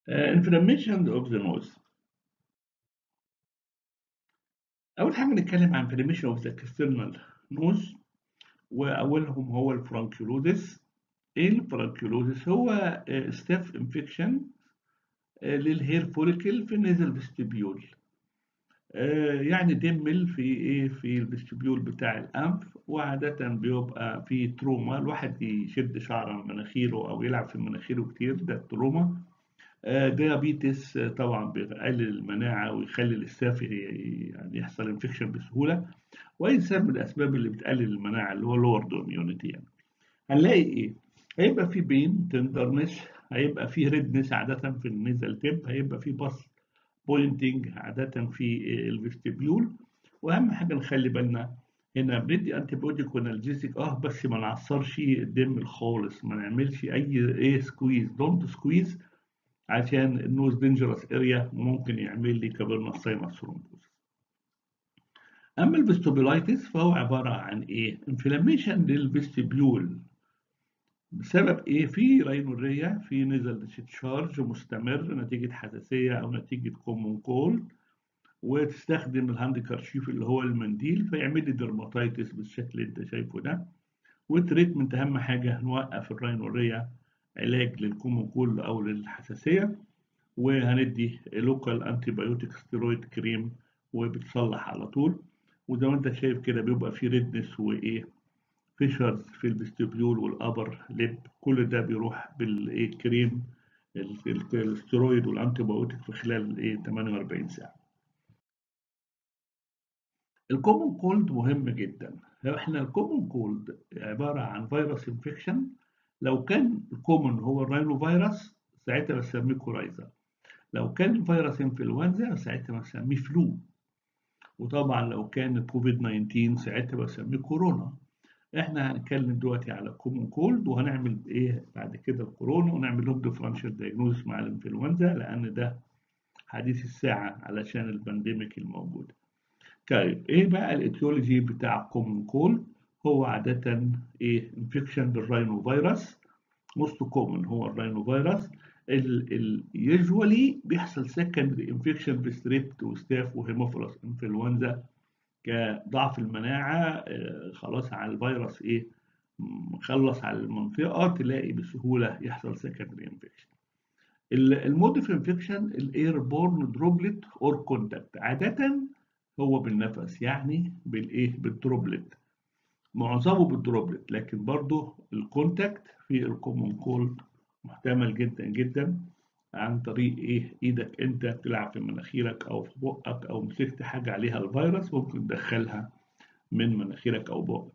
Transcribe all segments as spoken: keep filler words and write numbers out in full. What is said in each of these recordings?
Uh, inflammation of the nose. أول حاجة نتكلم عن inflammation of the external nose، وأولهم هو الفرانكيولوزيس. إيه الفرانكيولوزيس؟ هو ستاف انفكشن للهير فوليكل في النيزل فيستبيول. يعني دمل في إيه في الفيستبيول بتاع الأنف، وعادة بيبقى في تروما، الواحد يشد شعر من مناخيره أو يلعب في مناخيره كتير، ده التروما. آه، ديابيتس آه، طبعا بيقلل المناعة ويخلي الاستاف يعني يحصل انفكشن بسهولة، وأي سبب من الأسباب اللي بتقلل المناعة اللي هو لورد اميونيتي يعني. هنلاقي إيه؟ هيبقى في بين تندرنس، هيبقى في ريدنس عادة في النيزل تيب، هيبقى في باس بوينتنج عادة في الفيستبيول. وأهم حاجة نخلي بالنا هنا بندي انتي بيوتيك ونالجيسيك اه بس ما نعصرش الدم خالص، ما نعملش اي ايه سكويز، دونت سكويز، عشان النوز دينجرس اريا ممكن يعمل لي كابرنس ساينس ثرومبوز. اما الفيستوبيلايتس فهو عباره عن ايه؟ انفلاميشن للفيستبيول بسبب ايه؟ في راينوريا، في نزل ديسشارج مستمر نتيجه حساسيه او نتيجه كومون كول، وتستخدم الهاند كارشيف اللي هو المنديل فيعمل لي درماتيتس بالشكل اللي انت شايفه ده. والتريتمنت اهم حاجه نوقف الراينوريا، علاج للكومون كول او للحساسيه، وهندي لوكال انتي بايوتيك ستيرويد كريم وبتصلح على طول. وزي ما انت شايف كده بيبقى فيه ريدنس وايه فيشرز في الفيستيبيول والابر ليب، كل ده بيروح بالايه كريم الستيرويد والانتي بايوتيك في خلال ايه ثمانية وأربعين ساعه. الكومون كولد مهم جدا. لو احنا الكومون كولد عباره عن فيروس انفكشن، لو كان الكومون هو الراينو فيروس ساعتها بسميه كورايزا، لو كان فيروس انفلونزا ساعتها بسميه فلو، وطبعا لو كان كوفيد تسعة عشر ساعتها بسميه كورونا. احنا هنتكلم دلوقتي على كومون كولد، وهنعمل ايه بعد كده الكورونا، ونعمل لهم ديفرنشال دايجنوزس مع الانفلونزا لان ده حديث الساعه علشان البانديميك الموجود. طيب ايه بقى الايتيولوجي بتاع الكومون كولد؟ هو عاده ايه انفكشن بالراينو فيروس، موست كومن هو الراينو فيروس. اليوجوالي بيحصل سكندري انفكشن بستريبت وستاف وهيموفيلوس انفلونزا كضعف المناعه، آه، خلاص على الفيروس ايه مخلص على المنطقه، تلاقي بسهوله يحصل سكندري انفكشن. المود اوف انفكشن الاير بورن دروبلت اور كونتاكت، عاده هو بالنفس يعني بالايه بالدروبلت، معظمه بالدروبلت، لكن برضه الكونتاكت في الكومون كولد محتمل جدا جدا عن طريق ايه ايدك انت بتلعب في مناخيرك او في بقك او مسكت حاجه عليها الفيروس ممكن تدخلها من مناخيرك او بقك.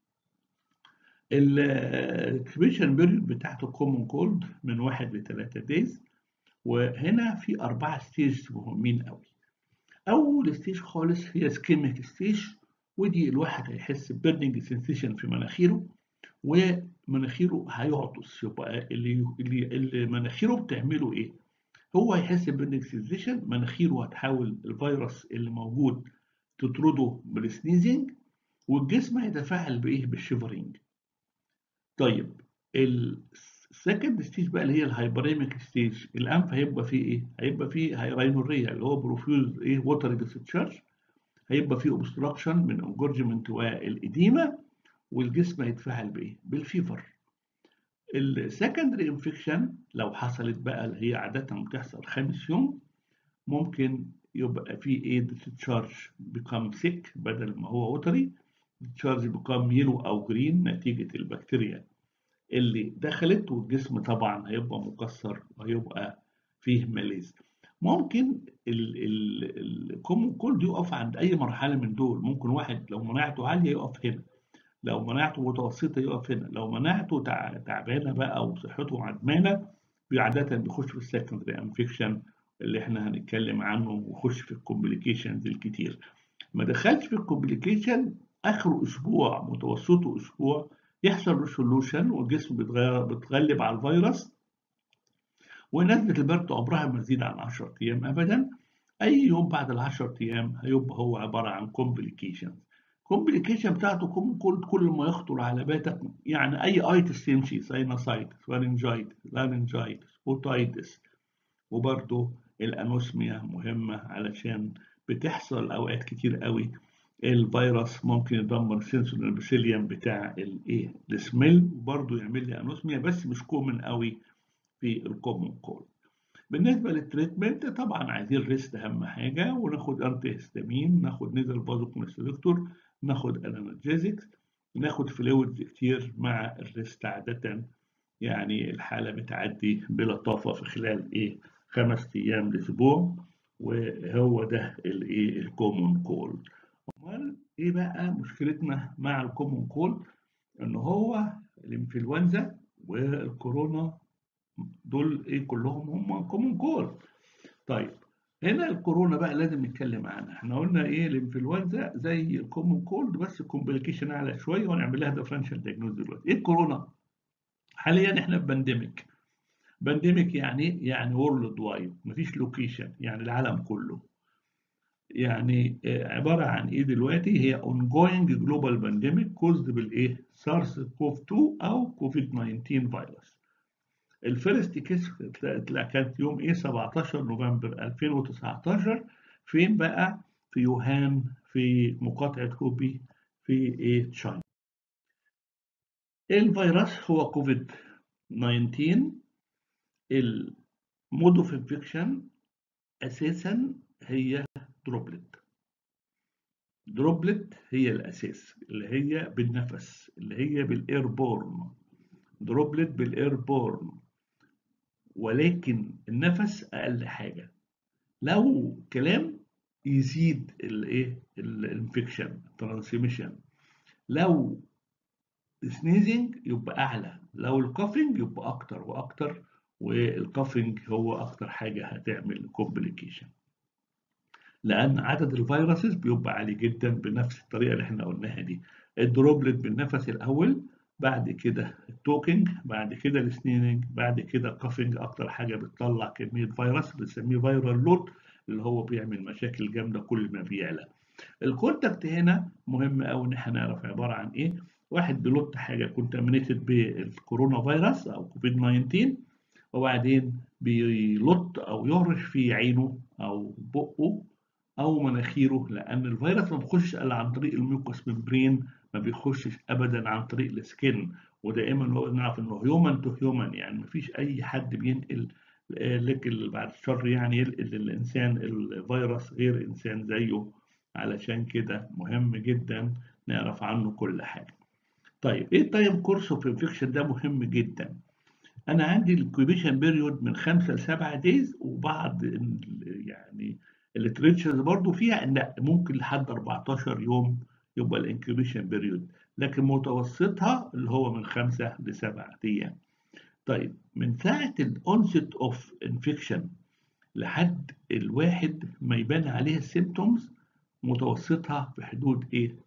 الاكسبريشن بيريود بتاعت الكومون كولد من واحد لثلاثة دايز، وهنا في أربعة ستيج مهمين قوي. أول ستيج خالص هي سكيميك ستيج، ودي الواحد هيحس ببيرنينج سensation في مناخيره، ومناخيره هيعطس، يبقى اللي اللي اللي مناخيره بتعمله ايه؟ هو هيحس بالاكسجين، مناخيره هتحاول الفيروس اللي موجود تطرده بالسنيزنج، والجسم هيتفاعل بايه؟ بالشيفرينج. طيب السكند ستيج بقى اللي هي الهايبريميك ستيج، الانف هيبقى فيه ايه؟ هيبقى فيه هايراينوريا اللي هو بروفيوز ايه ووتر ديسشارج، هيبقى فيه اوبستراكشن من انجورجمنت والاديمه، والجسم هيتفاعل بايه؟ بالفيفر. السكندري انفكشن لو حصلت بقى اللي هي عاده بتحصل خامس يوم، ممكن يبقى في ايه ديسشارج بيكام سيك بدل ما هو وتري، ديسشارج بيكام يلو او جرين نتيجه البكتيريا اللي دخلت، والجسم طبعا هيبقى مكسر وهيبقى فيه ماليز. ممكن الكومون كولد يقف عند اي مرحله من دول، ممكن واحد لو مناعته عاليه يقف هنا، لو مناعته متوسطة يقف هنا، لو مناعته تع- تعبانة بقى أو صحته عدمانة عادة بيخش في السكندري انفكشن اللي احنا هنتكلم عنه، ويخش في الكومبليكيشنز الكتير. ما دخلش في الكومبليكيشن آخره أسبوع متوسطه أسبوع يحصل ريسولوشن، والجسم بيتغير بيتغلب على الفيروس، ونسبة البرد عمرها ما تزيد عن عشرة أيام أبدا. أي يوم بعد ال عشرة أيام هيبقى هو عبارة عن كومبليكيشن. كومبليكيشن بتاعته كل كل كل ما يخطر على بالك، يعني أي ايتس تمشي، ساينوسايتس، فارنجايتس، لارنجايتس، اوتايتس، وبرضه الانوسميا مهمة علشان بتحصل اوقات كتير قوي الفيروس ممكن يدمر السنسور البسيليوم بتاع الايه السميل، وبرضه يعمل لي انوسميا بس مش كومن قوي في الكومون كول. بالنسبه للتريتمنت طبعا عايزين ريست اهم حاجه، وناخد انتي هيستامين، ناخد نيزل فازو كونستريكتور، ناخد انالجيزكس، ناخد فلويدز كتير مع الريست عاده. يعني الحاله بتعدي بلطافه في خلال ايه خمس ايام لاسبوع، وهو ده الايه الكومون كول. امال ايه بقى مشكلتنا مع الكومون كول؟ ان هو الانفلونزا والكورونا دول ايه كلهم هم كومون كول. طيب هنا الكورونا بقى لازم نتكلم عنها. احنا قلنا ايه الانفلونزا زي الكومون كولد بس كومبليكيشن اعلى شويه، ونعمل لها ديفرنشال دايجنوز دلوقتي. ايه الكورونا؟ حاليا احنا في بانديميك. بانديميك يعني ايه؟ يعني وورلد وايد، مفيش لوكيشن، يعني العالم كله. يعني آه، عباره عن ايه دلوقتي؟ هي ongoing global pandemic caused بالايه سارس كوف اتنين او كوفيد تسعتاشر فيروس. الفيرست كيس كانت يوم ايه سبعتاشر نوفمبر ألفين وتسعتاشر. فين بقى؟ في يوهان في مقاطعة هوبي في ايه تشاينا. الفيروس هو كوفيد تسعتاشر. المود اوف انفكشن اساسا هي دروبلت. دروبلت هي الاساس، اللي هي بالنفس، اللي هي بالايربورن. دروبلت بالايربورن، ولكن النفس اقل حاجه. لو كلام يزيد الايه الانفكشن ترانسميشن، لو سنيزنج يبقى اعلى، لو الكافنج يبقى اكتر واكتر، والكافنج هو اكتر حاجه هتعمل كومبليكيشن، لان عدد الفيروسز بيبقى عالي جدا بنفس الطريقه اللي احنا قلناها دي. الدروبلت بالنفس الاول، بعد كده التوكينج، بعد كده السنيننج، بعد كده الكافنج اكتر حاجه بتطلع كميه فيروس بنسميه فيرال لود، اللي هو بيعمل مشاكل جامده كل ما بيعلى. الكونتاكت هنا مهم قوي ان احنا نعرف عباره عن ايه. واحد بيلط حاجه كونتامينيتد بالكورونا فيروس او كوفيد تسعتاشر، وبعدين بيلط او يهرش في عينه او بقه او مناخيره، لان الفيروس ما بيخشش الا عن طريق الميوكوس ممبرين، ما بيخشش ابدا عن طريق السكن. ودائما هو نعرف انه هيومن تو هيومن، يعني ما فيش اي حد بينقل آه، لك ال- بعد الشر يعني ينقل للانسان الفيروس غير انسان زيه. علشان كده مهم جدا نعرف عنه كل حاجه. طيب ايه التايم كورس اوف انفكشن؟ ده مهم جدا. انا عندي الانكيوبيشن بيريود من خمسة لسبعة دايز، وبعض ال- يعني الليتريتشرز برضو فيها ان ممكن لحد أربعتاشر يوم يبقى الانكيوبيشن بيريود، لكن متوسطها اللي هو من خمسة لسبعة ايام. طيب من ساعة الانست اوف انفكشن لحد الواحد ما يبان عليه السيمتومز، متوسطها في حدود ايه؟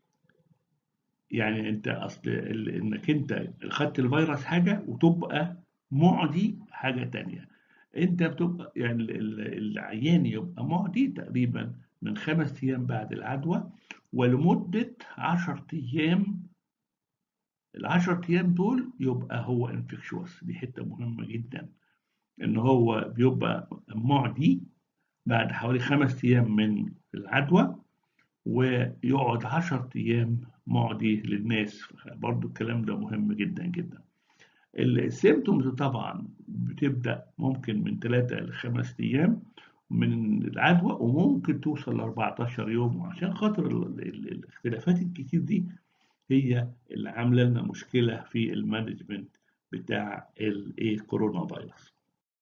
يعني انت اصل ال- انك انت خدت الفيروس حاجه وتبقى معدي حاجه تانية. انت بتبقى يعني ال- ال- العيان يبقى معدي تقريبا من خمس ايام بعد العدوى ولمده عشر ايام. العشر ايام دول يبقى هو انفكشوس. دي حته مهمه جدا، ان هو بيبقى معدي بعد حوالي خمس ايام من العدوى، ويقعد عشر أيام معدي للناس. برضو الكلام ده مهم جدا جدا. السيمتومز طبعا بتبدأ ممكن من ثلاثة ل خمسة أيام من العدوى، وممكن توصل ل أربعتاشر يوم. وعشان خاطر ال- ال- الاختلافات الكتير دي هي اللي عاملة لنا مشكلة في المانجمنت بتاع الايه كورونا فيروس.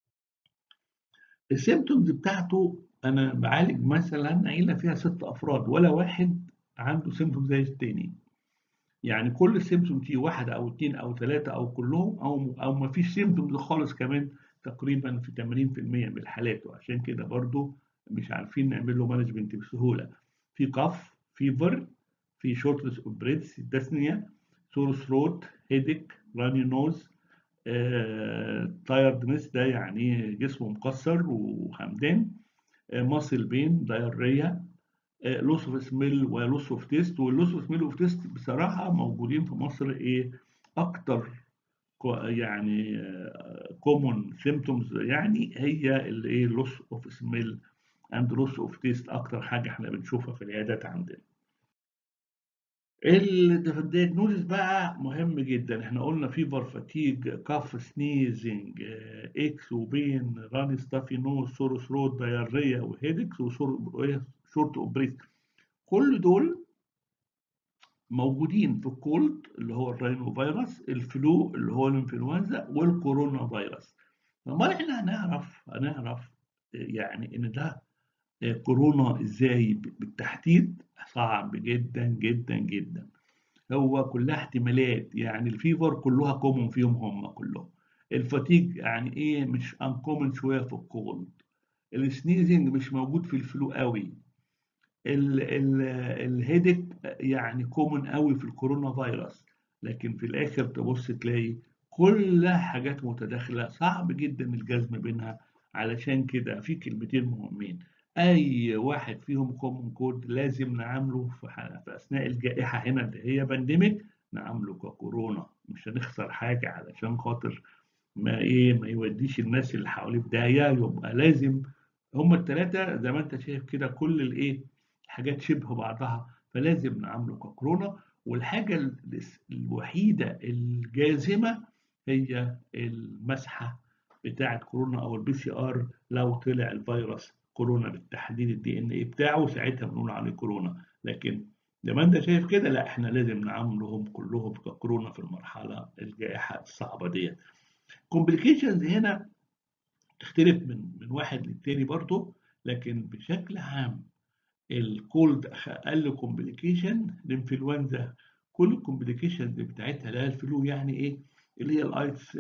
السيمتومز بتاعته، انا بعالج مثلا عيله فيها ست افراد، ولا واحد عنده سيمتوم زي التاني. يعني كل سيمتوم فيه واحد او اتنين او ثلاثه او كلهم او او ما فيش سيمتومز خالص كمان، تقريبا في ثمانين في المية من الحالات. وعشان كده برضو مش عارفين نعمل له مانجمنت بسهوله. في كف، فيفر، في شورتنس اوف بريث، ديسنيا، سور ثروت، هيديك، راني نوز، تايردنس ده يعني جسمه مكسر وهمدان، ماسل بين، دايريا، لوس اوف سميل ولوس اوف تيست. واللوس اوف سميل اوف تيست بصراحه موجودين في مصر ايه اكتر يعني كومون سيمتومز، يعني هي اللي ايه لوس اوف سميل اند لوس اوف تيست، اكتر حاجه احنا بنشوفها في العيادات عندنا. الدياجنوزيس بقى مهم جدا. احنا قلنا فيفر، فاتيج، كاف، سنيزنج، اكس وبين، راني ستافي نوز، سور ثروت، دايريا وهيدكس وشورت اوبريت، كل دول موجودين في الكولد اللي هو الراينو فيروس، الفلو اللي هو الانفلونزا، والكورونا فيروس. امال احنا هنعرف هنعرف يعني ان ده كورونا ازاي بالتحديد؟ صعب جدا جدا جدا. هو كلها احتمالات، يعني الفيفر كلها كومون فيهم هم كلهم. الفاتيج يعني ايه مش انكومن شويه في الكولد. السنيزنج مش موجود في الفلو قوي. ال ال الهيدك يعني كومن قوي في الكورونا فيروس. لكن في الاخر تبص تلاقي كلها حاجات متداخله، صعب جدا الجزم بينها. علشان كده في كلمتين مهمين: اي واحد فيهم كومن كود لازم نعامله في, في اثناء الجائحه هنا اللي هي بانديميك، نعامله ككورونا. مش هنخسر حاجه علشان خاطر ما ايه ما يوديش الناس اللي حواليه في داهيه. يبقى لازم هما الثلاثه زي ما انت شايف كده، كل الايه حاجات شبه بعضها، فلازم نعامله ككورونا. والحاجه ال- الوحيده الجازمه هي المسحه بتاعه كورونا او البي سي ار. لو طلع الفيروس كورونا بالتحديد الدي ان ايه بتاعه، ساعتها بنقول عليه كورونا. لكن زي ما انت شايف كده لا، احنا لازم نعاملهم كلهم ككورونا في المرحله الجائحه الصعبه دي. كومبليكيشنز هنا تختلف من من واحد للتاني برضه، لكن بشكل عام الكولد اقل كومبليكيشن. الانفلونزا كل الكومبليكيشنز بتاعتها اللي هي الفلو، يعني ايه اللي هي الايتس،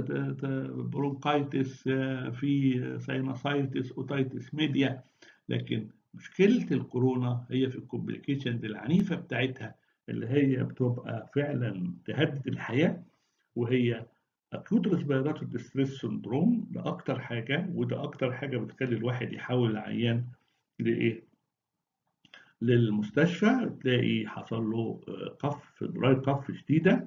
برونكايتس، في ساينوسايتس، اوتايتس ميديا. لكن مشكله الكورونا هي في الكومبليكيشنز العنيفه بتاعتها، اللي هي بتبقى فعلا تهدد الحياه، وهي acute respiratory distress syndrome. ده أكتر حاجة، وده أكتر حاجة بتخلي الواحد يحول العيان لإيه؟ للمستشفى. تلاقي حصل له قف، دراي قف شديدة،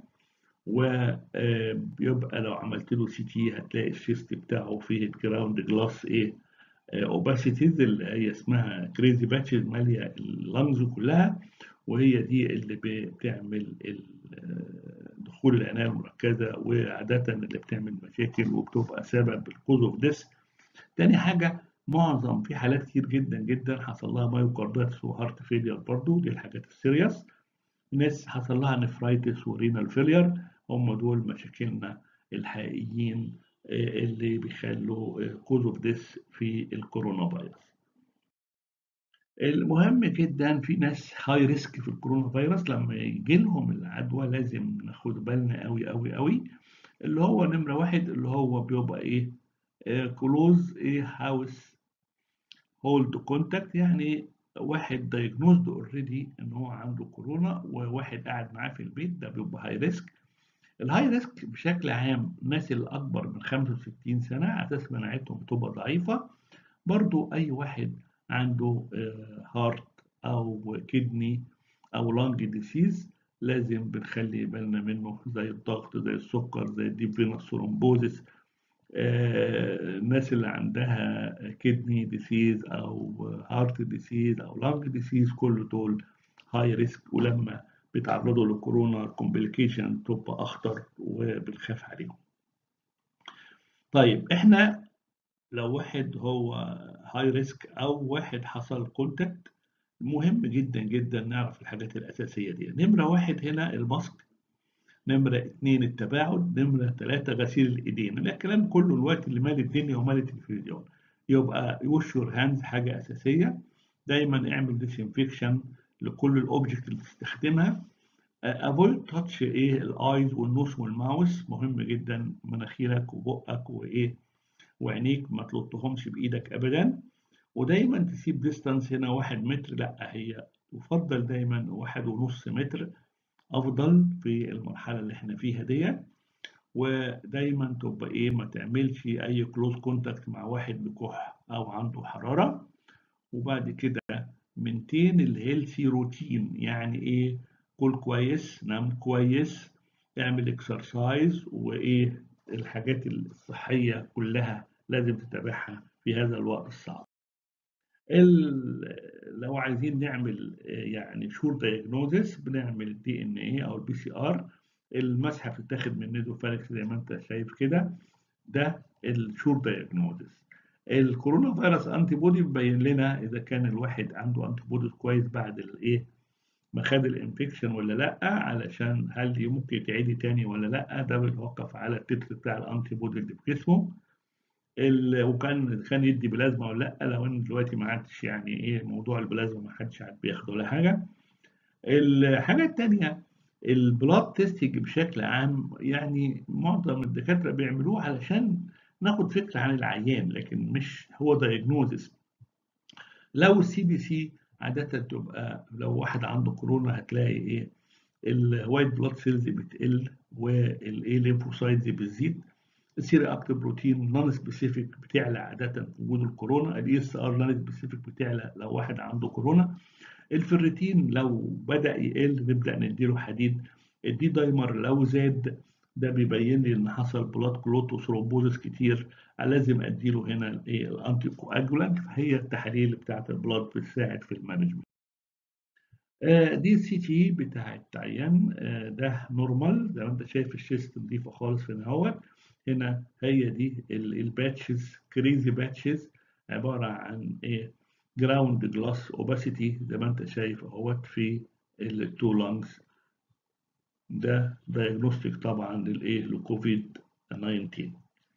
وبيبقى لو عملت له سي تي هتلاقي الشيست بتاعه فيه جراوند جلاس إيه؟ اوباسيتيز، اللي هي اسمها كريزي باتشز ماليه اللنجز كلها، وهي دي اللي بتعمل دخول العنايه المركزه، وعاده اللي بتعمل مشاكل وبتبقى سبب الكوز اوف ديس. تاني حاجه، معظم في حالات كتير جدا جدا حصل لها مايوكاردايتس وهارت فيلير، برضو دي الحاجات السيريس. ناس حصل لها نفرايتس ورينال فيلير، هم دول مشاكلنا الحقيقيين اللي بيخلوا كوز اوف ديس في الكورونا فيروس. المهم جدا في ناس هاي ريسك في الكورونا فيروس، لما يجي لهم العدوى لازم ناخد بالنا قوي قوي قوي. اللي هو نمرة واحد اللي هو بيبقى ايه كلوز ايه هاوس هولد كونتاكت، يعني واحد دايجنوزد اوريدي ان هو عنده كورونا وواحد قاعد معاه في البيت، ده بيبقى هاي ريسك. الهاي ريسك بشكل عام الناس اللي اكبر من خمسة وستين سنة على اساس مناعتهم بتبقى ضعيفة. برضو أي واحد عنده هارت أو كدني أو لانج ديسيز لازم بنخلي بالنا منه، زي الضغط، زي السكر، زي الديب فينوس ثرومبوزيس. الناس اللي عندها كدني ديسيز أو هارت ديسيز أو لانج ديسيز كل دول هاي ريسك، ولما بيتعرضوا للكورونا كومبليكيشن تبقى أخطر وبنخاف عليهم. طيب احنا لو واحد هو هاي ريسك او واحد حصل كونتاكت، مهم جدا جدا نعرف الحاجات الاساسيه دي. نمره واحد هنا الماسك، نمره اتنين التباعد، نمره ثلاثه غسيل الايدين. الكلام كله الوقت اللي مال الدنيا ومال التلفزيون. يبقى وش يور هاندز حاجه اساسيه. دايما اعمل ديسانفكشن لكل الاوبجكت اللي بتستخدمها. افويد تاتش ايه الايز والنوس والماوس، مهم جدا مناخيرك وبقك وايه وعينيك ما تلطهمش بايدك ابدا. ودايما تسيب ديستانس هنا واحد متر، لا هي يفضل دايما واحد ونص متر افضل في المرحله اللي احنا فيها دي. ودايما تبقى ايه ما تعملش اي كلوز كونتاكت مع واحد بكح او عنده حراره. وبعد كده منتين الهيلثي روتين، يعني ايه؟ كل كويس، نام كويس، اعمل اكسرسايز، وايه الحاجات الصحيه كلها لازم تتابعها في هذا الوقت الصعب. لو عايزين نعمل يعني شور دايجنوزس بنعمل الدي ان ايه او البي سي ار. المسحه بتتاخد من نيزوفارينكس زي ما انت شايف كده، ده الشور دايجنوزس. الكورونا فيروس انتي بودي بيبين لنا اذا كان الواحد عنده انتي بودي كويس بعد الايه ما خد الانفكشن ولا لا، علشان هل ممكن يتعدي تاني ولا لا. ده بيتوقف على التتر بتاع الانتي بودي اللي في جسمه، وكان كان يدي بلازما ولا لا. لو ان دلوقتي ما عادش يعني ايه موضوع البلازما، ما حدش عاد بياخده ولا حاجه. الحاجه الثانيه البلاد تيستنج بشكل عام، يعني معظم الدكاتره بيعملوه علشان ناخد فكره عن العيان، لكن مش هو دايجنوزس. لو السي بي سي عاده تبقى لو واحد عنده كورونا هتلاقي ايه الوايت بلاد سيلز بتقل والايه ليمفوسايتس بتزيد. السيري اكتيف بروتين نون سبيسيفيك بتعلى عاده في وجود الكورونا. الاي اس ار نون سبيسيفيك بتعلى لو واحد عنده كورونا. الفيريتين لو بدا يقل نبدا نديله حديد. الدي دايمر لو زاد ده بيبين لي ان حصل بلاد كلوت وثرومبوزس كتير، لازم اديله هنا الايه الانتي كواجولانت. فهي التحاليل بتاعت البلاد بتساعد في المانجمنت. دي السي تي بتاع العيان ده نورمال زي ما انت شايف، الشيست نضيفه خالص هنا اهوت. هنا هي دي الباتشز كريزي باتشز، عباره عن ايه جراوند جلاس اوباسيتي زي ما انت شايف اهوت في التو لانجز. ده دايجنوستيك طبعا للايه لكوفيد تسعتاشر.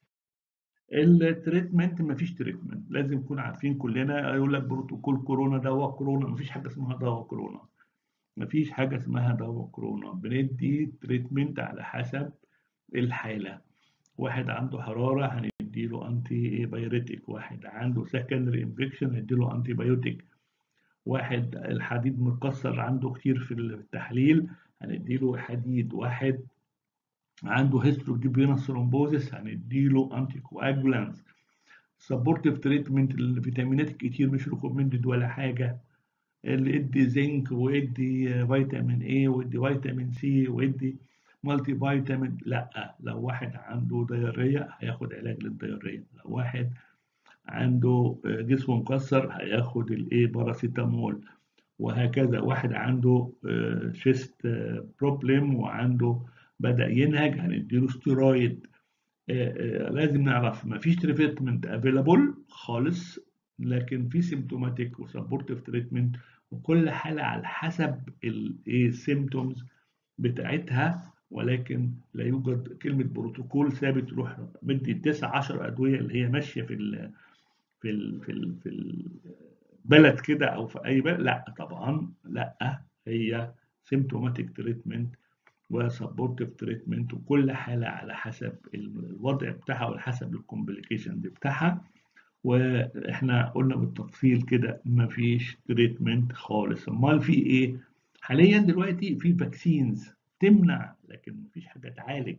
التريتمنت مفيش تريتمنت، لازم نكون عارفين كلنا. يقول لك بروتوكول كورونا دواء كورونا، مفيش حاجه اسمها دواء كورونا. مفيش حاجة اسمها دواء كورونا. بندي تريتمنت على حسب الحالة. واحد عنده حرارة هنديله انتي بايوريتيك، واحد عنده سكندري انفكشن هنديله انتي بايوتيك، واحد الحديد متكسر عنده كتير في التحليل هنديله حديد، واحد عنده هيستروجينوس ثرومبوزيس هنديله انتي كواجولانس. سبورتيف تريتمنت الفيتامينات الكتير مش ريكومندد ولا حاجة. اللي ادي زنك وادي فيتامين اي وادي فيتامين سي وادي مالتي فيتامين، لا. لو واحد عنده دياريه هياخد علاج للدياريه، لو واحد عنده جسمه مكسر هياخد الايه باراسيتامول، وهكذا. واحد عنده شيست بروبلم وعنده بدأ ينهج هنديله ستيرويد. لازم نعرف مفيش تريتمنت افيلابل خالص، لكن في سيمتوماتيك وسبورتيف تريتمنت، وكل حاله على حسب الايه السيمتومز بتاعتها. ولكن لا يوجد كلمه بروتوكول ثابت تروح مدي تسعة عشر ادويه اللي هي ماشيه في ال في ال في ال في البلد كده او في اي بلد، لا طبعا لا. هي سيمتوماتيك تريتمنت وسبورتيف تريتمنت، وكل حاله على حسب الوضع بتاعها وحسب الكومبليكيشن بتاعها. واحنا قلنا بالتفصيل كده مفيش تريتمنت خالص. امال في ايه؟ حاليا دلوقتي في فاكسينز تمنع، لكن مفيش حاجه تعالج.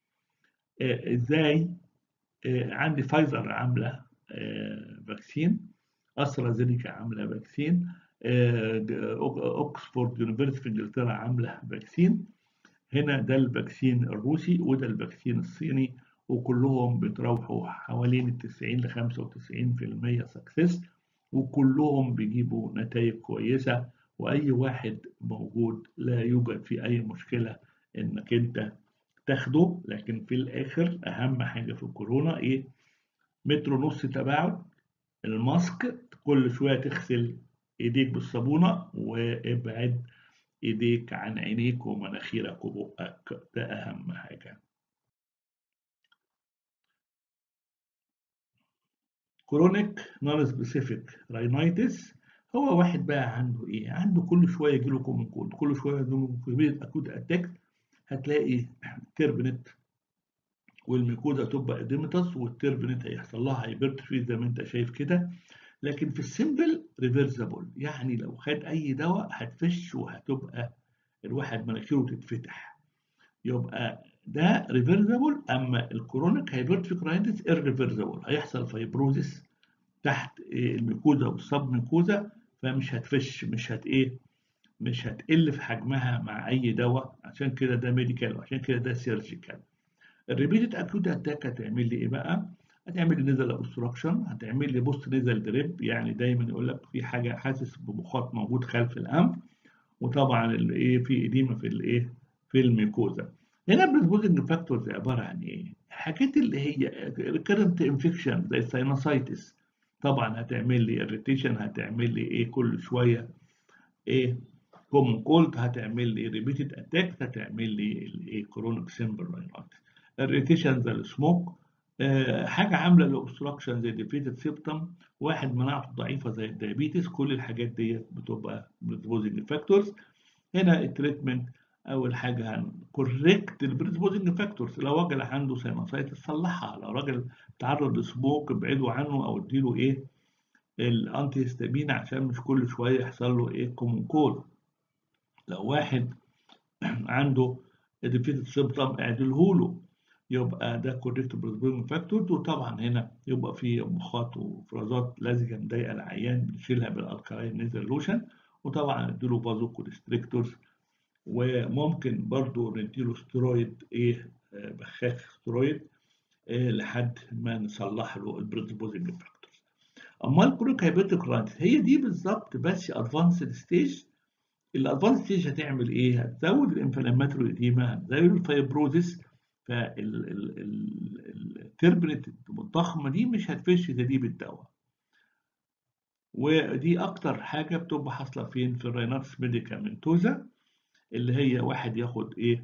آه ازاي؟ آه عندي فايزر عامله آه فاكسين، استرازينيكا عامله فاكسين، آه اوكسفورد يونيفرسيتي في انجلترا عامله فاكسين. هنا ده الفاكسين الروسي وده الفاكسين الصيني، وكلهم بيتراوحوا حوالين التسعين ل خمسة وتسعين بالمية سكسس، وكلهم بيجيبوا نتائج كويسة. وأي واحد موجود لا يوجد فيه أي مشكلة إنك أنت تاخده. لكن في الآخر أهم حاجة في الكورونا إيه؟ متر ونص تباعد، الماسك كل شوية تغسل إيديك بالصابونة، وابعد ايديك عن عينيك ومناخيرك وبقك، ده اهم حاجه. كرونيك نون سبيسيفيك راينايتس هو واحد بقى عنده ايه؟ عنده كل شويه يجي له كومن كولد، كل شويه يجي له اكوت اتاك. هتلاقي تربنت والميكوزا تبقى اديمتس، والتربنت هيحصل لها هايبرتروفي زي ما انت شايف كده. لكن في السيمبل ريفرسبل، يعني لو خد اي دواء هتفش وهتبقى الواحد مناخيره تتفتح، يبقى ده ريفرسبل. اما الكرونيك هايبرتروفيك راينيتس irreversible، هيحصل فايبروزيس تحت الميكوزا والسب ميكوزا، فمش هتفش، مش هت ايه مش هتقل في حجمها مع اي دواء، عشان كده ده ميديكال وعشان كده ده سيرجيكال. الريبيتد اكيوت اتاك هتعمل لي ايه بقى؟ هتعمل لي نزل اوبستراكشن، هتعمل لي بوست نزل دريب، يعني دايما يقول لك في حاجه حاسس بمخاط موجود خلف الانف، وطبعا الايه في اديمه في الايه في الميكوزا. هنا البريسبوزنج فاكتورز عباره عن ايه؟ الحاجات اللي هي ريكرنت انفكشن زي الساينوسايتس، طبعا هتعمل لي اريتيشن، هتعمل لي ايه كل شويه ايه كومون كولد، هتعمل لي ريبيتد اتاك، هتعمل لي الايه كرونيك سيمبل راينايتس. الريتيشن زي السموك، آه حاجه عامله الاوبستراكشن زي ديفيتد سيبتم، واحد مناعته ضعيفه زي الديابيتس، كل الحاجات ديت بتبقى بريسبوزنج فاكتورز. هنا التريتمنت اول حاجه هنكوريكت البريسبوزنج فاكتورز، لو راجل عنده ساينوسايتس صلحها، لو راجل تعرض لسموك ابعده عنه او اديله ايه الانتي هيستامين عشان مش كل شويه يحصل له ايه كومون كول. لو واحد عنده ديفيتد سيبتم اعدله له، يبقى ده كوريكت بريسبوزنج فاكتورز. وطبعا هنا يبقى في مخاط وفرازات لزجه مضايقه العيان بنشيلها بالالكالاين نيزل لوشن، وطبعا اديله فازو كونستريكتورز، وممكن برضو نديله سترويد ايه بخاخ سترويد إيه لحد ما نصلح له البريسبوزنج فاكتورز. اما الكرونيك هايبرتيك رايتس هي دي بالظبط بس ادفانسد ستيج. الادفانسد ستيج هتعمل ايه؟ هتزود الانفلاماتوري اديما، هتزود الفايبروزيس، فالتربنت الضخمه دي مش هتفش زي دي بالدواء. ودي اكتر حاجه بتبقى حاصله فين؟ في الرايناتس ميديكامنتوزا، اللي هي واحد ياخد ايه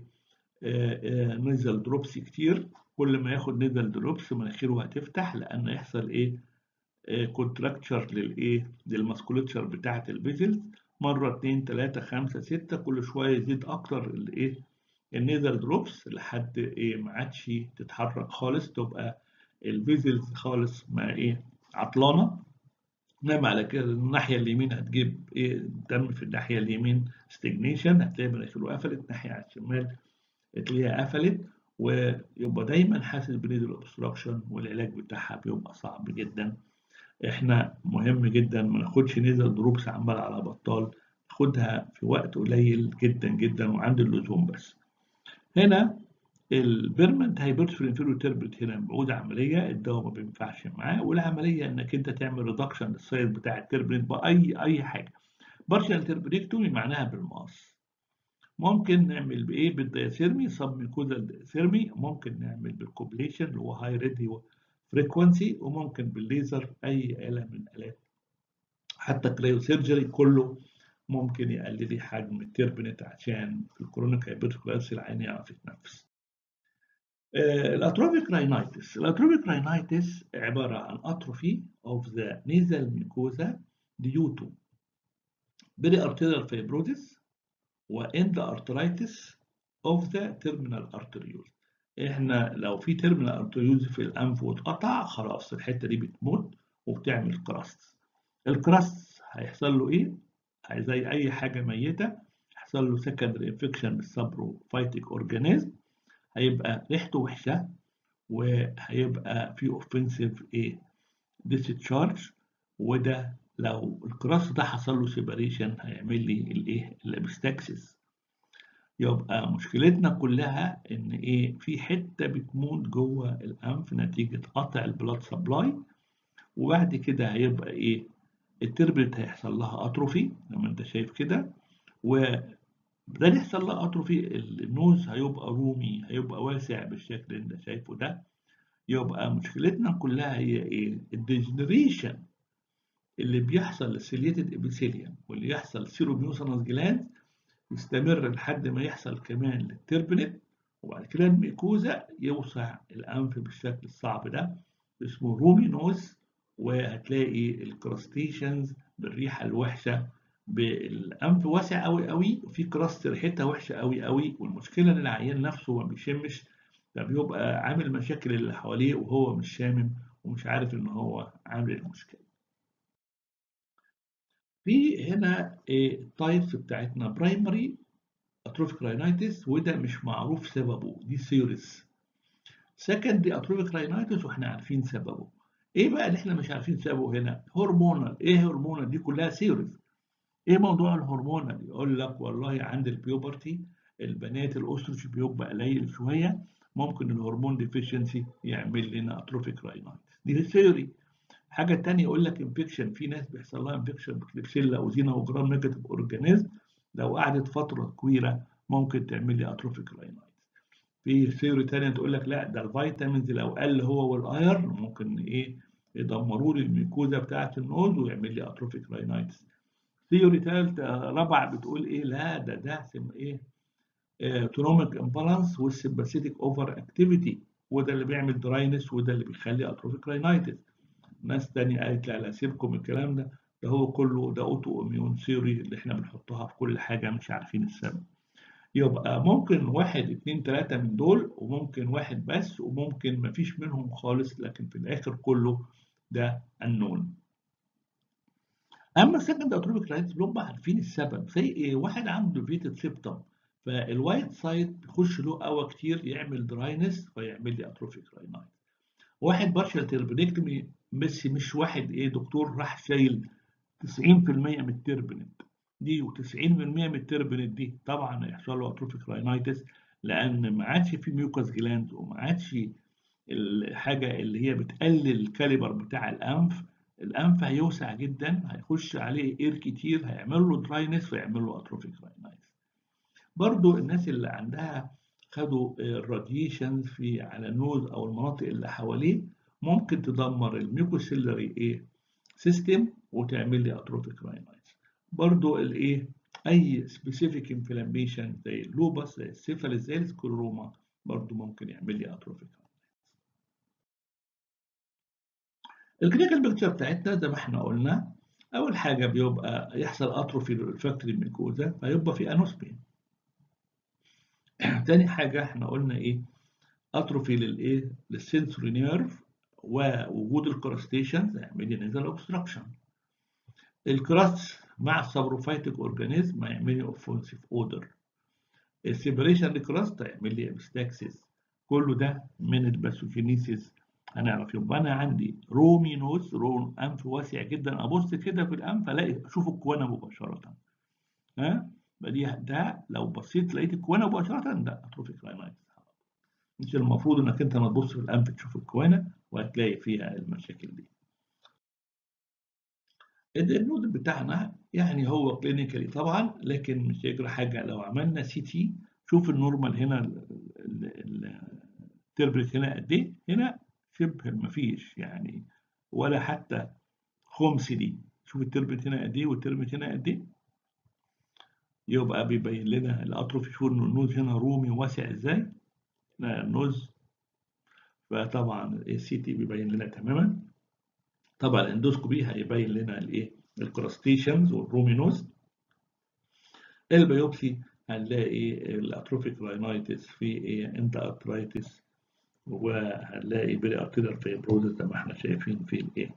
نزل دروبس كتير، كل ما ياخد نزل دروبس مناخيره هتفتح، لان يحصل ايه كونتراكتشر للايه للماسكوليتشر بتاعه الفيزلز، مره اتنين تلاته خمسه سته، كل شويه يزيد اكتر الايه النزل دروبس لحد ايه ما عادش تتحرك خالص، تبقى الفيزلز خالص ما ايه عطلانه. نعم، على كده الناحيه اليمين هتجيب ايه دم في الناحيه اليمين ستيجنيشن، هتلاقي مناخيره قفلت، الناحيه على الشمال تلاقيها قفلت، ويبقى دايما حاسس بنيزل اوبستراكشن، والعلاج بتاعها بيبقى صعب جدا. احنا مهم جدا ما ناخدش نيزل دروبس عمال على بطال، خدها في وقت قليل جدا جدا وعند اللزوم بس. هنا البيرمنت هايبرتروفي انفيريور تيربت هنا بعود عمليه، الدواء ما بينفعش معاه، والعمليه انك انت تعمل ريدكشن للسايز بتاع التيربت باي اي حاجه. بارشال تيربريكتومي معناها بالمقص، ممكن نعمل بايه بالدياسيرمي سب ميكوزال دياسيرمي، ممكن نعمل بالكوبليشن اللي هو هاي راديو فريكونسي، وممكن بالليزر اي آلة من آلات، حتى كريو سيرجري كله ممكن يقلل لي حجم التربنت عشان في الكرونيك هايبرتيكولاس العين يعرف يتنفس. الاتروفيك راينايتس، الاتروفيك راينايتس عباره عن اتروفي اوف ذا نيزل ميكوزا ديو تو بيري ارتيريال فايبروزيس واند ارترايتس اوف ذا تيرمينال ارتريول. احنا لو في تيرمينال ارتريول في الانف واتقطع خلاص الحته دي بتموت وبتعمل كراست. الكراست هيحصل له ايه؟ زي اي حاجه ميته هيحصل له سكندري انفكشن بالسابروفايتيك اورجانيزم، هيبقى ريحته وحشه، وهيبقى في اوفنسيف ايه ديسشارج، وده لو الكراست ده حصل له سيباريشن هيعمل لي الايه الابستاكسس. يبقى مشكلتنا كلها ان ايه في حته بتموت جوه الانف نتيجه قطع البلاد سبلاي، وبعد كده هيبقى ايه التربت هيحصل لها اتروفي زي ما انت شايف كده، وده يحصل لها اتروفي النوز هيبقى رومي، هيبقى واسع بالشكل اللي انت شايفه ده. يبقى مشكلتنا كلها هي ايه الديجنريشن اللي بيحصل للسيليتد ابيثيليوم، واللي يحصل سيروميوسينس جلاند يستمر لحد ما يحصل كمان للتربنت، وبعد كده الميكوزا يوسع الانف بالشكل الصعب ده اسمه رومي نوز، وهتلاقي الكراستيشنز بالريحه الوحشه بالانف واسع قوي قوي، وفي كراست ريحتها وحشه قوي قوي، والمشكله ان العيان نفسه ما بيشمش، فبيبقى عامل مشاكل اللي حواليه وهو مش شامم ومش عارف ان هو عامل المشكله. في هنا التايبس بتاعتنا برايمري اتروفيك راينايتس، وده مش معروف سببه، دي سيريس. سكندري اتروفيك راينايتس واحنا عارفين سببه. ايه بقى اللي احنا مش عارفين سببه هنا؟ هرمونال. ايه هرمونال؟ دي كلها سيريس. ايه موضوع الهرمونال؟ يقول لك والله عند البيوبرتي البنات الاستروجين بيبقى قليل شويه، ممكن الهرمون ديفيشنسي يعمل لنا اتروفيك راينايتس. دي الثيوري. حاجه تانية يقول لك انفكشن، في ناس بيحصل لها انفكشن بكليبسيلا او زينه وجرام نيجاتيف اورجانيزم، لو قعدت فتره طويله ممكن تعمل لي اتروفيك راينايتس. في ثيوري تانية تقول لك لا، ده الفيتامينز لو قل هو والايرن ممكن ايه يدمروا لي الميكوزا بتاعه النوز ويعمل لي اتروفيك راينايتس. ثيوري ثالث رابعه بتقول ايه، لا ده ده سم ايه اوتونوميك امبالانس والسمباثيتك اوفر اكتيفيتي، وده اللي بيعمل دراينس وده اللي بيخلي اتروفيك راينايتس. ناس تانية قالت لا لا سيبكم من الكلام ده، ده هو كله ده اوتو اميون ثيوري اللي احنا بنحطها في كل حاجه مش عارفين السبب. يبقى ممكن واحد اتنين تلاته من دول، وممكن واحد بس، وممكن مفيش منهم خالص، لكن في الاخر كله ده النون. اما السكند اتروبيك رايتس بنبقى عارفين السبب، زي ايه؟ واحد عنده فيتد سيبتم، فالوايت سايد بيخش له قوى كتير يعمل دراينس فيعمل لي اتروفيك راينايت. واحد بارشال تربنكتومي، بس مش واحد ايه دكتور راح شايل تسعين في المية من التربنت دي و90% من التربنت دي، طبعا هيحصل له اتروفيك راينايتس، لان ما عادش في ميوكاس جلاند وما عادش الحاجه اللي هي بتقلل الكاليبر بتاع الانف. الانف هيوسع جدا، هيخش عليه اير كتير، هيعمل له دراينس فيعمل له اتروفيك راينايتس. برضو الناس اللي عندها خدوا الراديشنز في على النوز او المناطق اللي حواليه ممكن تدمر الميوكوسيلري ايه سيستم وتعمل لي اتروفيك راينايتس. برضو الايه اي سبيسيفيك انفلاميشن زي اللوبس زي السيفاليس زي السكلروما برضو ممكن يعمل لي اتروفيك. الكلينيكال بيكتشر بتاعتنا زي ما احنا قلنا، اول حاجه بيبقى يحصل اتروفي للفاكتوري ميكوزا فيبقى في انوسبين. تاني حاجه احنا قلنا ايه، اتروفي للايه للسنسوري نيرف، ووجود الكراستيشنز هيعمل لي نيزل اوبستراكشن. الكراست مع السابروفايتك اورجانيزم هيعمل لي اوفنسيف اودر. السيبريشن الكراست هيعمل لي ابستاكسيس. كله ده من الباثوجينيسيس هنعرف. يبقى انا عندي رومي نوز، روم انف واسع جدا، ابص كده في الانف الاقي اشوف الكوانه مباشره. ها يبقى دي ده لو بصيت لقيت الكوانه مباشره ده اتروفيك راينايتس. مش المفروض انك انت ما تبص في الانف تشوف الكوانه وهتلاقي فيها المشاكل دي. النود بتاعنا يعني هو كلينيكالي طبعا، لكن مش هيجرى حاجه لو عملنا سي تي. شوف النورمال هنا التربريت هنا قد ايه، هنا شبه مفيش يعني ولا حتى خمس دي. شوف التربت هنا قد ايه والتربت هنا قد ايه، يبقى بيبين لنا الاتروفي. شوف النوز هنا رومي واسع ازاي النوز، فطبعا السي تي بيبين لنا تماما. طبعا الاندوسكوبي هيبين لنا الايه الكراستيشنز والرومي نوز. البيوبسي هنلاقي الاتروفيك راينايتس في ايه انت ارترايتس، وهنلاقي بري ارتيريال فيبروزس زي ما احنا شايفين في الايه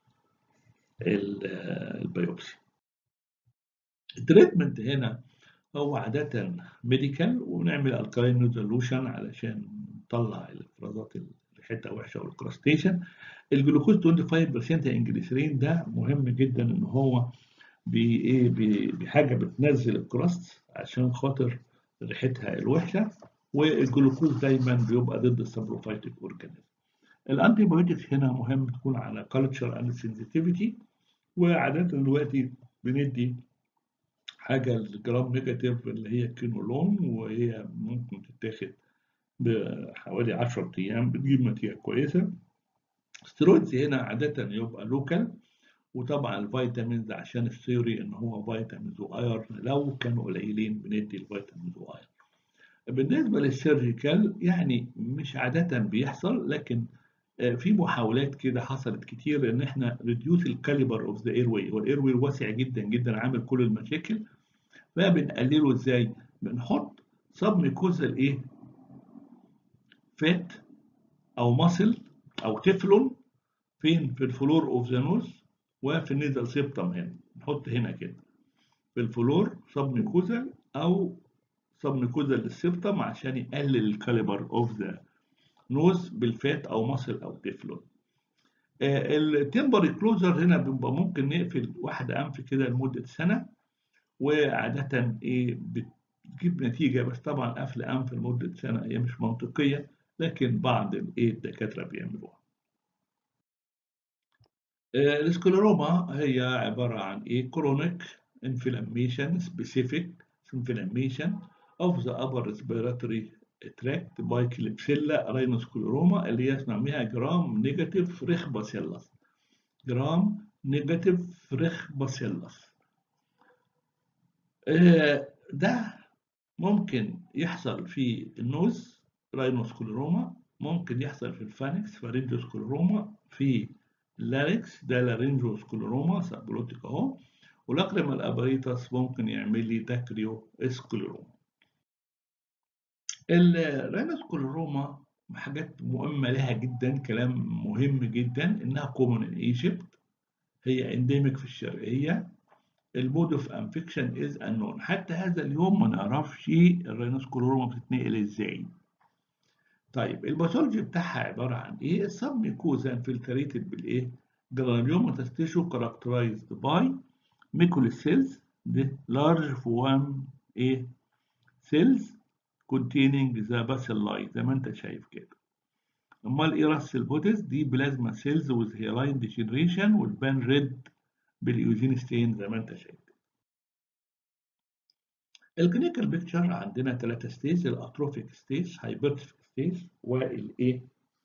البيوبسي. التريتمنت هنا هو عادة ميديكال، ونعمل الكالين ريزولوشن علشان نطلع الافرازات الحته وحشه والكراستيشن. الجلوكوز خمسة وعشرين بالمية انجليسرين ده مهم جدا ان هو بايه بحاجه بتنزل الكراست عشان خاطر ريحتها الوحشه، والجلوكوز دايما بيبقى ضد السابروفايتك اورجانيزم. الانتي بايوتكس هنا مهم تكون على كالتشر اند سنسيتيفيتي، وعادة دلوقتي بندي حاجة الجرام نيجاتيف اللي هي كينولون، وهي ممكن تتاخد بحوالي عشرة أيام بتجيب نتيجة كويسة. ستيرويدز هنا عادة يبقى لوكال، وطبعا الفيتامينز عشان الثيوري ان هو فيتامينز وايرن لو كانوا قليلين بندي الفيتامينز وايرن. بالنسبة للسيرجيكال يعني مش عادة بيحصل، لكن في محاولات كده حصلت كتير ان احنا ريديوس الكاليبر اوف ذا اير واي، والاير واي واسع جدا جدا عامل كل المشاكل، فبنقلله ازاي؟ بنحط سب ميكوزال ايه فات او ماسل او تeflon فين في الفلور اوف ذا نوز وفي النيزل سيبتم. هنا نحط هنا كده في الفلور سب ميكوزال او سب ميكوزال للسيبتم عشان يقلل الكاليبر اوف ذا نوز بالفات او ماسل او تeflon. التمبري كلوزر هنا بيبقى ممكن نقفل واحدة أنف كده لمدة سنة، وعادة إيه بتجيب نتيجة، بس طبعا قفل أنف لمدة سنة هي مش منطقية، لكن بعض الإيه الدكاترة بيعملوها. آه، السكليروما هي عبارة عن إيه chronic inflammation specific inflammation of the upper respiratory tract by Klebsiella rhinoscleroma اللي هي اسمها جرام نيجاتيف ريخ باسيلس. جرام نيجاتيف ريخ باسيلس. آه، ده ممكن يحصل في النوز راينوسكليروما، ممكن يحصل في الفانكس فارنجوسكليروما، في اللاريكس ده لارنجوسكليروما سابلوتيك اهو، والاقرم الابريتس ممكن يعمل لي داكريو اسكليروما. الراينوسكليروما حاجات مهمة لها جدا، كلام مهم جدا، انها كومون ان ايجيبت، هي انديميك في الشرقية، المود اوف انفكشن از انون، حتى هذا اليوم ما نعرفش الراينوسكليروما بتتنقل ازاي. طيب الباثولوجي بتاعها عباره عن ايه؟ السب ميكوزا انفلتريتد بالايه؟ جرانيوماتس تيشو كاركترايزد باي ميكول سيلز دي لارج فوام ايه؟ سيلز containing ذا باسيلاي زي ما انت شايف كده. امال ايه راس البوديز؟ دي بلازما سيلز وذ هيلاين ديجنريشن والبان ريد بالايوزين ستين زي ما انت شايف. الكلينيكال بيكتشر عندنا ثلاثة ستيج، الاتروفيك ستيج، هايبرتروفيك ستيج، والايه؟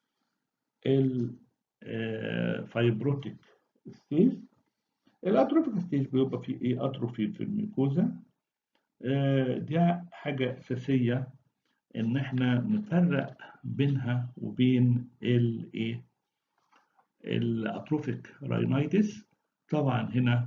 الفايبروتيك ستيج. الاتروفيك ستيج بيبقى فيه ايه؟ اتروفي في الميكوزا. آه، دي حاجة أساسية إن إحنا نفرق بينها وبين الإيه؟ الاتروفيك راينايتس. طبعا هنا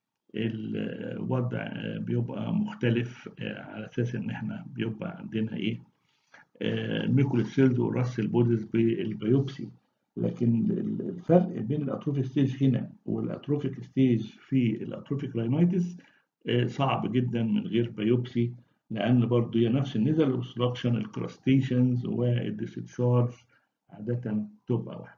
الوضع بيبقى مختلف، على أساس إن إحنا بيبقى عندنا إيه؟ الميكول سيلز والراس البوديز بالبيوبسي، لكن الفرق بين الاتروفيك ستيج هنا والاتروفيك ستيج في الاتروفيك راينايتس صعب جدا من غير بيوبسي، لان برضه هي نفس النزل الاوبستراكشن الكراستيشنز والديستشارج عاده تبقى واحده.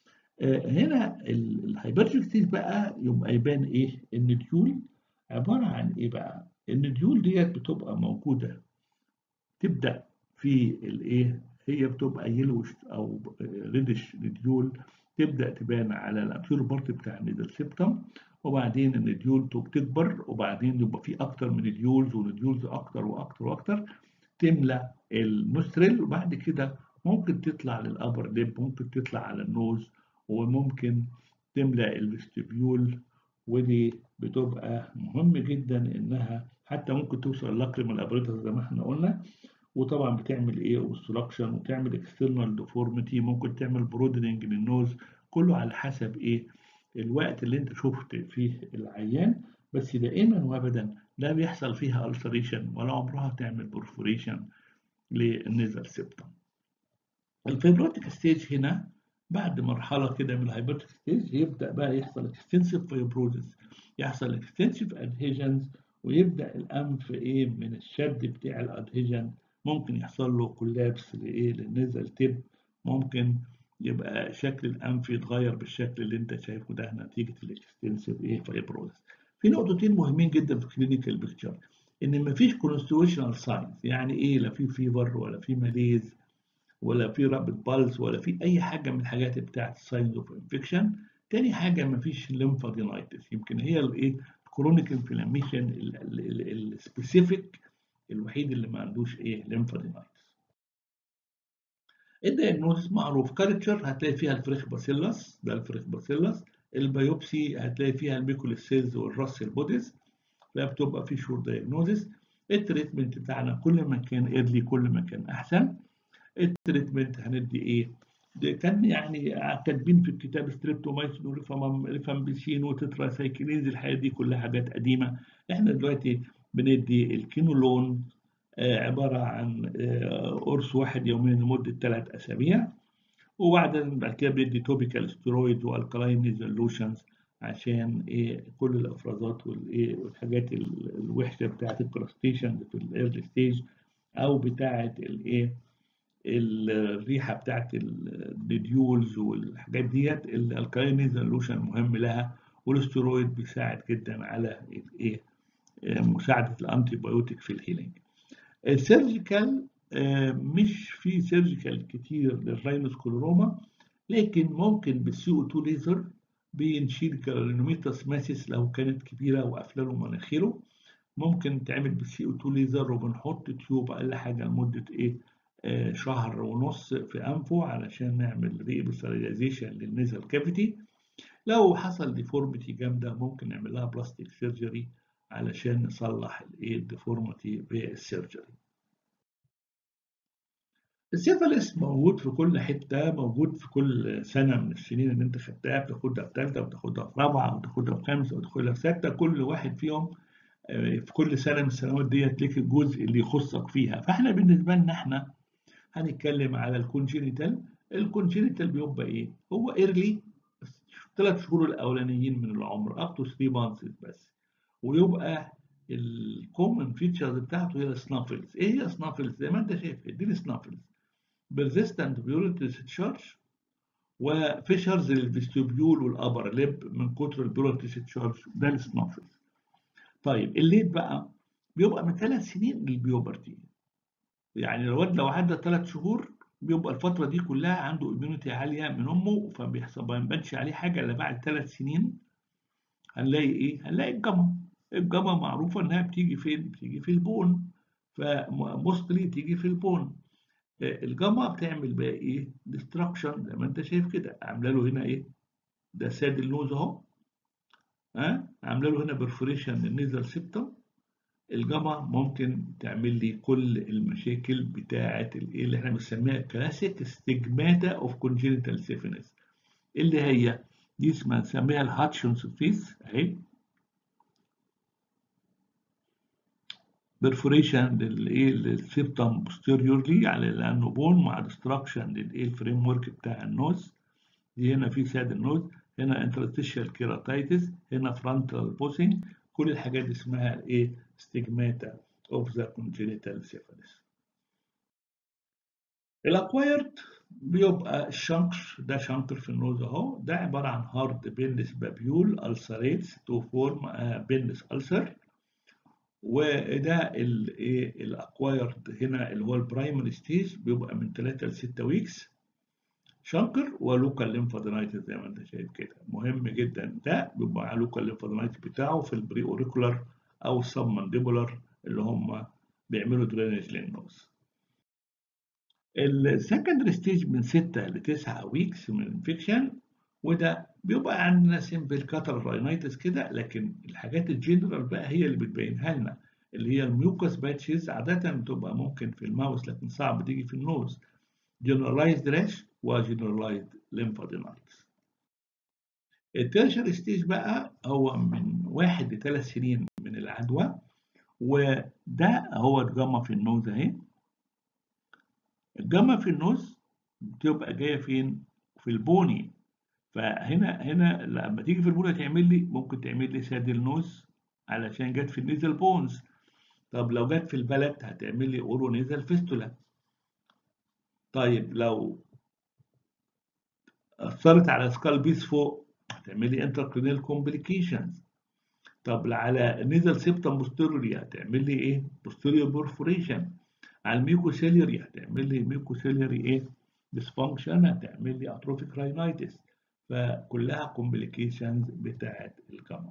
هنا الهايبرتروفيك ستيج بقى يبقى يبان ايه؟ النديول عباره عن ايه بقى؟ النديول ديت بتبقى موجوده، تبدا في الايه؟ هي بتبقى يلوش او ريدش نديول، تبدا تبان على الانتيريور بارت بتاع النيدل سيبتم، وبعدين النديول بتكبر، وبعدين يبقى في اكتر من نديولز ونديولز اكتر واكتر واكتر تملى النوستريل، وبعد كده ممكن تطلع للابر ليب، ممكن تطلع على النوز، وممكن تملى الفستيبيول، ودي بتبقى مهم جدا انها حتى ممكن توصل للاكريم الابريتس زي ما احنا قلنا، وطبعا بتعمل ايه؟ اوبستراكشن، وتعمل اكسترنال ديفورميتي، ممكن تعمل برودننج للنوز، كله على حسب ايه؟ الوقت اللي انت شفت فيه العيان، بس دائما وابدا لا بيحصل فيها ألسريشن ولا عمرها تعمل برفوريشن للنيزل سيبتم. الفيبروتيك ستيج هنا بعد مرحله كده من الهايبرتيك ستيج يبدا بقى يحصل اكستنسيف فايبروزس، يحصل اكستنسيف ادهيجنز، ويبدا الانف ايه؟ من الشد بتاع الادهيجن ممكن يحصل له كولابس لايه؟ للنزل تيب، ممكن يبقى شكل الانف يتغير بالشكل اللي انت شايفه ده نتيجه الاكستنسيف ايه؟ فايبروزس. في نقطتين مهمين جدا في الكلينيكال بيكتشر، ان مفيش كونستيوشنال ساينز، يعني ايه؟ لا في فيفر ولا في ماليز ولا في رابط بالز ولا في اي حاجه من الحاجات بتاعت الساينز اوف انفكشن. تاني حاجه مفيش ليمفادينايتس، يمكن هي الايه؟ كرونيك انفلاميشن السبيسيفيك الوحيد اللي ما عندوش ايه؟ ليمفادينايتس. الدايجنوستس معروف، كالتشر هتلاقي فيها الفريخ باسيلس، ده الفريخ باسيلس. البيوبسي هتلاقي فيها الميكول سيلز والراس البوديز، فبتبقى في شور دايجنوستس. التريتمنت بتاعنا كل ما كان ايرلي كل ما كان احسن. التريتمنت هندي ايه؟ ده كان يعني كاتبين في الكتاب ستريبتومايسين وريفامبيسين وتتراسايكلينز، الحاجات دي كلها حاجات قديمه. احنا دلوقتي بندي الكينولون، آه عباره عن آه قرص واحد يوميا لمده ثلاث اسابيع، وبعدين بعد كده بندي توبيكال ستيرويد والكلاين نيزل لوشنز عشان ايه؟ كل الافرازات والايه؟ والحاجات الوحشه بتاعت الكراستيشن في الايرلي ستيج، او بتاعت الايه؟ الريحه بتاعت الديولز والحاجات ديت. الالكالين سولوشن مهم لها، والاسترويد بيساعد جدا على الايه؟ مساعدة الأنتي بايوتيك في الهيلينج. السيرجيكال مش في سيرجيكال كتير للراينوسكليروما، لكن ممكن بالسي او اتنين ليزر بنشيل كالينوميتاس ماسيس لو كانت كبيرة وقافلة له مناخيره. ممكن تعمل بالسي او اتنين ليزر وبنحط تيوب أقل حاجة لمدة إيه آه شهر ونص في أنفه علشان نعمل ريبساليزيشن للنيزل كافيتي. لو حصل ديفورميتي جامدة ممكن نعمل لها بلاستيك سيرجري علشان نصلح الايه الديفورميتي بالسيرجري. السيفاليس موجود في كل حتة، موجود في كل سنة من السنين اللي انت خدتها، بتاخدها في ثالثة وبتاخدها في رابعة وبتاخدها في خامسة وبتاخدها في ستة، كل واحد فيهم في كل سنة من السنوات ديت ليك الجزء اللي يخصك فيها. فاحنا بالنسبة لنا احنا هنتكلم على الكونجينيتال. الكونجينيتال بيبقى ايه؟ هو ايرلي ثلاث شهور الاولانيين من العمر اب تو ثلاثة مانثs بس، ويبقى الكومن فيتشرز بتاعته هي السنافلز. ايه هي السنافلز؟ زي ما انت شايف اديني سنافلز، بيرزيستنت بيوريتي تشارج وفيشرز للفيستيبيول والابر ليب من كتر البيوريتي تشارج، ده السنافلز. طيب الليد بقى بيبقى من ثلاث سنين للبيوبرتي، يعني الواد لو عدى ثلاث شهور بيبقى الفترة دي كلها عنده اميونيتي عالية من أمه، فبيحصل ما يبانش عليه حاجة إلا بعد ثلاث سنين. هنلاقي إيه؟ هنلاقي الجمع. الجمع معروفة إنها بتيجي فين؟ بتيجي في البون، فموستلي تيجي في البون. الجمع بتعمل بقى إيه؟ ديستراكشن زي ما أنت شايف كده، عاملة له هنا إيه؟ ده ساد النوز أهو، ها؟ عاملة له هنا برفوريشن للنيزل سيبتم. الجاما ممكن تعمل لي كل المشاكل بتاعه الايه اللي احنا بنسميها كلاسيك ستيجماتا اوف كونجينيتال سيفينس، اللي هي دي اسمها نسميها الهاتشنز فيس اهي، برفوريشن للايه للسيبتم بوستيريورلي على لانه بون مع ديستراكشن للايه الفريم ورك بتاع النوز. دي هنا في ساد النوز، هنا انترستيشال كيراتايتس، هنا فرونتال بوسنج. كل الحاجات دي اسمها ايه ستيجماتا اوف ذا كونجينيتال سيفيلس. الاكوايرد بيبقى الشنكر، ده شنكر في النوز اهو، ده عباره عن هارد بيلس بابيول السريتس تو فورم بيلس السر. وده الايه الاكوايرد هنا اللي هو البرايمري ستيج بيبقى من ثلاثة ل ستة ويكس شنكر ولوكال ليمفادينايتس زي ما انت شايف كده. مهم جدا ده بيبقى على لوكال ليمفادينايتس بتاعه في البري اوريكولار او السب مانديبولار اللي هم بيعملوا درينج للنوز. السكندري ستيج من ستة ل تسعة ويكس من الانفكشن، وده بيبقى عندنا سيمبل كاتر راينيتس كده، لكن الحاجات الجنرال بقى هي اللي بتبينها لنا، اللي هي الميوكس باتشز عادة بتبقى ممكن في الماوس لكن صعب تيجي في النوز. جنرالايزد راش وجنرالايزد ليمفادينايتس. التيرشر ستيج بقى هو من واحد لثلاث سنين من العدوى، وده هو الجاما في النوز اهي. الجاما في النوز بتبقى جايه فين؟ في البوني. فهنا هنا لما تيجي في البوني تعمل لي ممكن تعمل لي سادل نوز علشان جت في النيزل بونز. طب لو جت في البلد هتعمل لي اورو نيزل فيستولا. طيب لو اثرت على سكال بيس فوق هتعمل لي انتركرينال كومبليكيشنز. طب على نيزل سيبتم بوستيريوري هتعمل لي ايه؟ بوستيريور بورفوريشن. على الميوكوسيلياري هتعمل لي ميوكوسيلياري ايه؟ ديسفانكشن، هتعمل لي اتروفيك راينايتس. فكلها كومبليكيشنز بتاعت الجاما.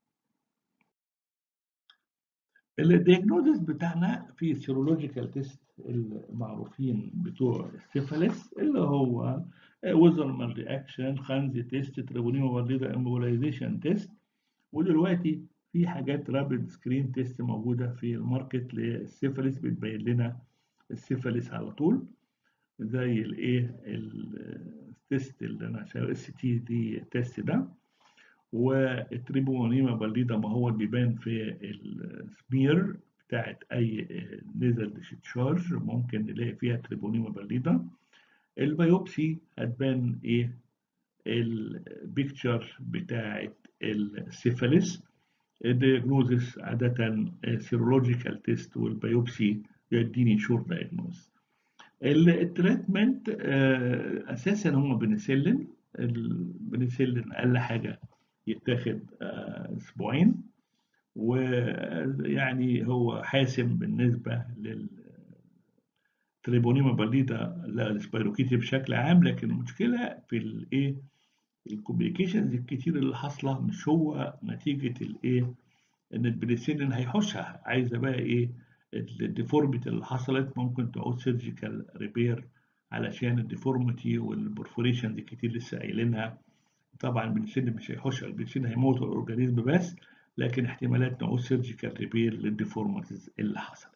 الدياجنوزس بتاعنا في سيرولوجيكال تيست المعروفين بتوع السيفاليس اللي هو ويزرمان رياكشن، خانزي تيست، تريبونيما فاليدا امبولايزيشن تيست. ودلوقتي في حاجات رابيد سكرين تيست موجوده في الماركت للسيفاليس بتبين لنا السيفاليس على طول، زي الايه التيست اللي انا شغال اس تي دي تيست ده، والتريبونيما فاليدا ما هو بيبان في السمير بتاعت اي نزل ديشتشارج ممكن نلاقي فيها تريبونيما فاليدا. البيوبسي هتبان ايه؟ البيكتشر بتاعت السيفاليس. الدياجنوزس عادة سيرولوجيكال تيست والبيوبسي يديني شور دايجنوز. التريتمنت اساسا هم بنسلين. البنسلين اقل حاجه يتاخد اسبوعين، ويعني هو حاسم بالنسبة للتريبونيما باليدا للسبايروكيتي بشكل عام، لكن المشكلة في الايه الكومبليكيشنز الكتير اللي حاصلة مش هو نتيجة الايه ان البنسلين هيحوشها، عايزة بقى ايه الديفورميتي اللي حصلت، ممكن تعود سيرجيكال ريبير علشان الديفورميتي والبرفوريشنز الكتير لسه قايلينها. طبعا البنسلين مش هيحوشها، البنسلين هيموت الاورجانيزم بس، لكن احتمالات نعود سيرجيكال ريبير للديفورميتيز اللي حصلت.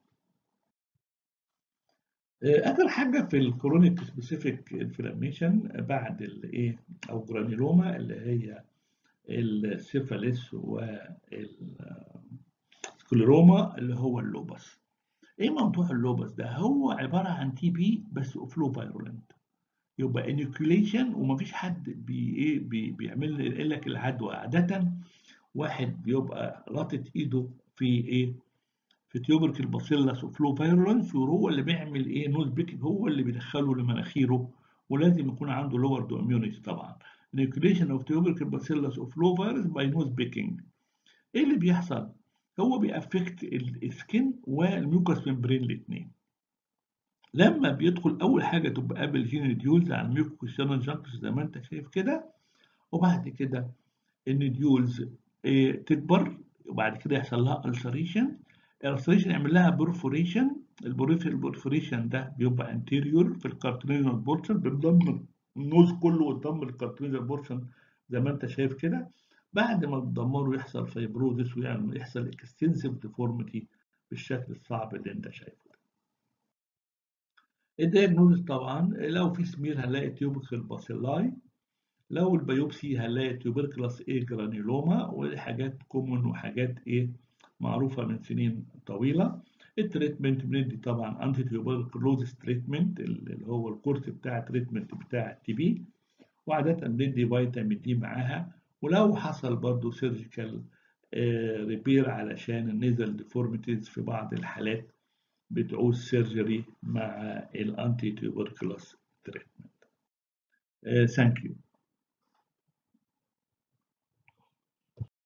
اخر حاجه في الكرونيك سبيسيفيك انفلاميشن بعد الايه او جرانيلوما اللي هي السيفاليس والسكليروما اللي هو اللوبس. ايه موضوع اللوبس ده؟ هو عباره عن تي بي بس فلو فايرولنت، يبقى انيكيوليشن ومفيش حد بي ايه بي بيعمل لك العدوى. عاده واحد بيبقى رابط ايده في ايه في تيوبركل باسيلس وفلو فايرولنس، وهو اللي بيعمل ايه نوز بيكنج، هو اللي بيدخله لمناخيره، ولازم يكون عنده لور دو اميونيتي طبعا. انيكيوليشن اوف تيوبركل باسيلس وفلو فايروس باي نوز بيكنج. ايه اللي بيحصل؟ هو بيأفكت السكن والميوكس ممبرين الاثنين. لما بيدخل اول حاجه تبقى قابل جين ديولز على الميوكوكوشنال جانكشن زي ما انت شايف كده، وبعد كده النديولز إيه تكبر، وبعد كده يحصل لها السريشن. الالسريشن يعمل لها برفوريشن. البرفوريشن ده بيبقى انتيريور في الكارتلينال بورشن، بيضم النوز كله قدام الكارتلينال بورشن زي ما انت شايف كده. بعد ما تدمره يحصل فايبروزس ويعني يحصل اكستنسيف ديفورميتي بالشكل الصعب اللي انت شايفه. الدياجنوز طبعا لو في سمير هنلاقي تيوبيكال باسيلاي، لو البيوبسي هنلاقي تيوبركلاس ايه جرانيلوما، ودي حاجات كومون وحاجات ايه معروفه من سنين طويله. التريتمنت بندي طبعا انتي تيوبركلوزس تريتمنت اللي هو الكورس بتاع التريتمنت بتاع التي بي، وعاده بندي فيتامين دي معاها. ولو حصل برضه سيرجيكال ريبير علشان النيزل ديفورميتيز في بعض الحالات بتعوز سيرجري مع الانتي تيوبركلوز تريتمنت. ثانك يو.